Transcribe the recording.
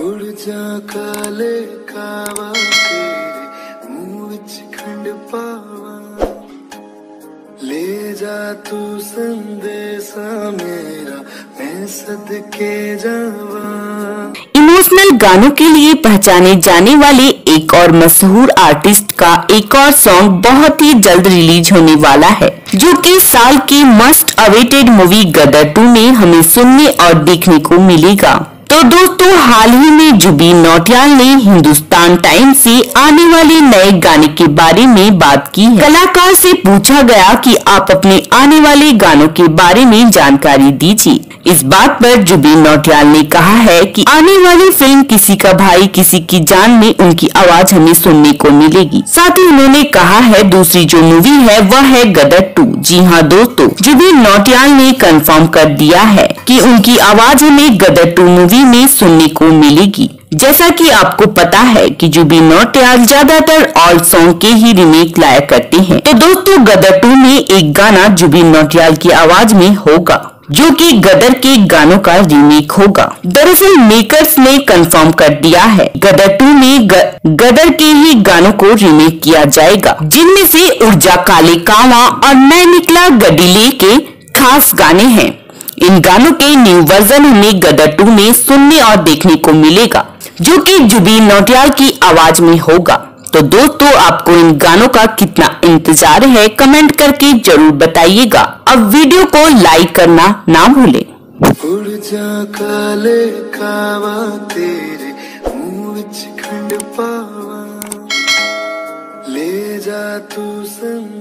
उड़ जा काले कावा तेरे मुंह विच खंड पावा, ले जा तू संदेशा मेरा मैं सदके जावा। इमोशनल गानों के लिए पहचाने जाने वाले एक और मशहूर आर्टिस्ट का एक और सॉन्ग बहुत ही जल्द रिलीज होने वाला है, जो कि साल की मस्ट अवेटेड मूवी गदर 2 में हमें सुनने और देखने को मिलेगा। तो दोस्तों, हाल ही में जुबीन नौटियाल ने हिंदुस्तान टाइम्स से आने वाले नए गाने के बारे में बात की है। कलाकार से पूछा गया कि आप अपने आने वाले गानों के बारे में जानकारी दीजिए। इस बात पर जुबीन नौटियाल ने कहा है कि आने वाली फिल्म किसी का भाई किसी की जान में उनकी आवाज हमें सुनने को मिलेगी। साथ ही उन्होंने कहा है दूसरी जो मूवी है वह है गदर 2। जी हाँ दोस्तों, जुबीन नौटियाल ने कंफर्म कर दिया है कि उनकी आवाज हमें गदर 2 मूवी में सुनने को मिलेगी। जैसा कि आपको पता है कि जुबीन नौटियाल ज्यादातर ऑल सॉन्ग के ही रीमेक लाया करते हैं। तो दोस्तों, गदर 2 में एक गाना जुबीन नौटियाल की आवाज में होगा, जो कि गदर के गानों का रीमेक होगा। दरअसल मेकर्स ने कंफर्म कर दिया है गदर 2 में गदर के ही गानों को रीमेक किया जाएगा, जिनमें से उर्जा काले कावा और मैं निकला गडीले के खास गाने हैं। इन गानों के न्यू वर्जन हमें गदर 2 में सुनने और देखने को मिलेगा, जो कि जुबीन नौटियाल की आवाज में होगा। तो दोस्तों, आपको इन गानों का कितना इंतजार है कमेंट करके जरूर बताइएगा। अब वीडियो को लाइक करना ना भूलें। उड़ जा काले कावा तेरे मुंह विच खंड पावा, ले जा तू